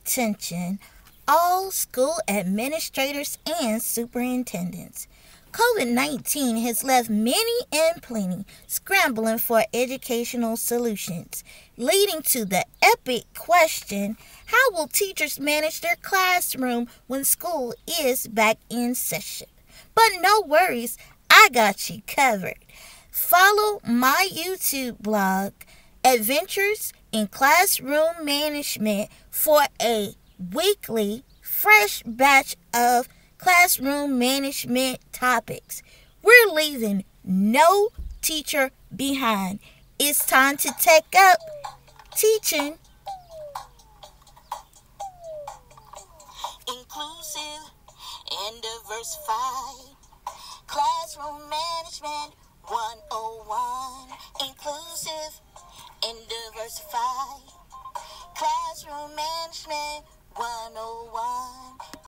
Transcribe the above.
attention all school administrators and superintendents. COVID-19 has left many and plenty scrambling for educational solutions, leading to the epic question: how will teachers manage their classroom when school is back in session? But no worries, I got you covered. Follow my YouTube blog, Adventures in Classroom Management, for a weekly fresh batch of classroom management topics. We're leaving no teacher behind. It's time to take up teaching. Inclusive and diversified classroom management 101. Inclusive and diversified classroom management